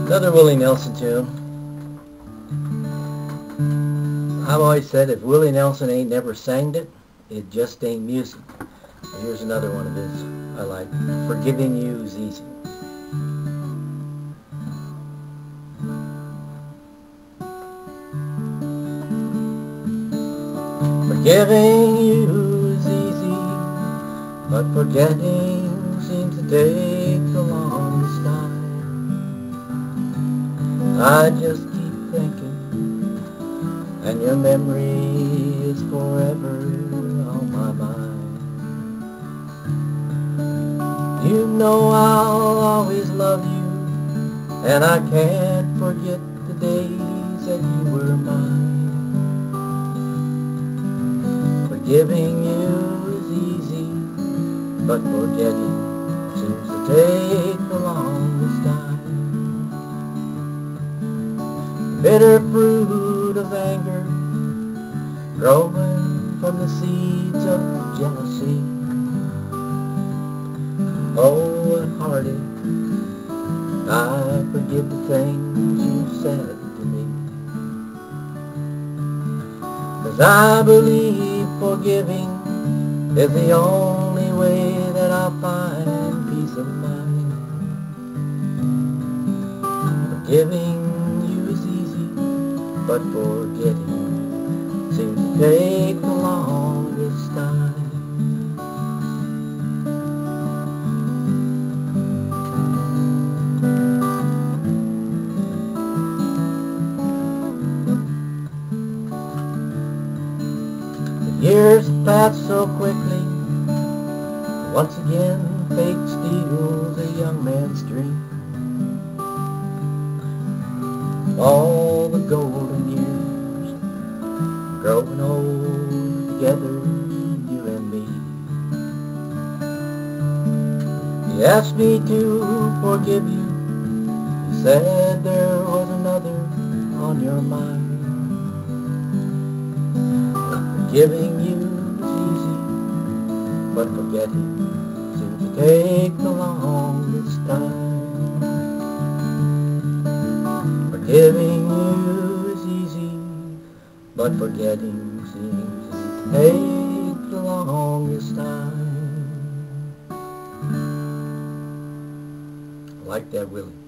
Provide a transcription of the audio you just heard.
Another Willie Nelson tune. I've always said if Willie Nelson ain't never sang it, it just ain't music. Here's another one of his I like. Forgiving You is Easy. Forgiving you is easy, but forgetting seems to take the longest time. I just keep thinking, and your memory is forever on my mind. You know I'll always love you, and I can't forget the days that you were mine. Forgiving you is easy, but forgetting seems to take the longest time. Bitter fruit of anger growing from the seeds of jealousy. Oh, what heartache. I forgive the things you said to me, 'cause I believe forgiving is the only way that I'll find peace of mind. Forgiving you is easy, but forgetting seems to take the longest time. The years pass so quickly, once again fate steals a young man's dream. All the golden years growing old together, you and me. You asked me to forgive you. You said there was another on your mind. Forgiving you is easy, but forgetting seems to take the longest time. Forgiving you is easy, but forgetting seems to take the longest time. I like that, Willie.